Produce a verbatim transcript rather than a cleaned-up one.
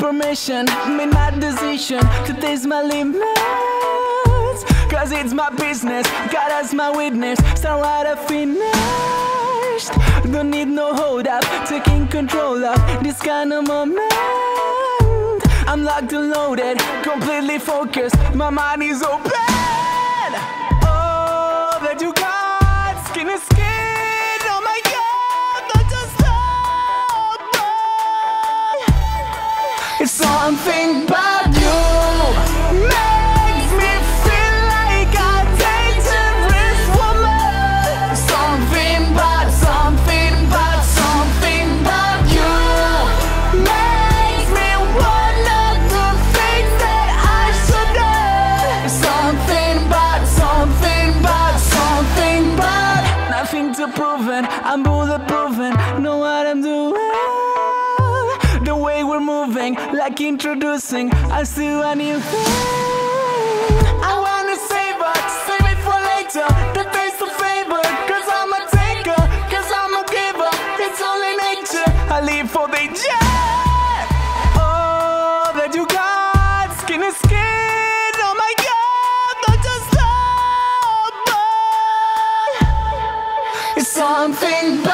permission, made my decision to taste my limits. Cause it's my business, God as my witness. Start what I finished. Don't need no hold up, taking control of this kind of moment. I'm locked and loaded, completely focused, my mind is open. Oh, that you got skin to skin. Oh my God, not just stop. It's something about you makes me feel like a dangerous woman. Something about, something about, something about you makes me wanna do things that I shouldn't. Something about, something about, something about. Nothing to prove it, I'm bulletproof and know what I'm doing. The way we're moving, like introducing us to a new thing. I wanna save it, save it for later. The taste of flavor, cause I'm a taker, cause I'm a giver. It's only nature, I live for the jet. Oh, that you got skin to skin. Oh my God, not just stop. It's something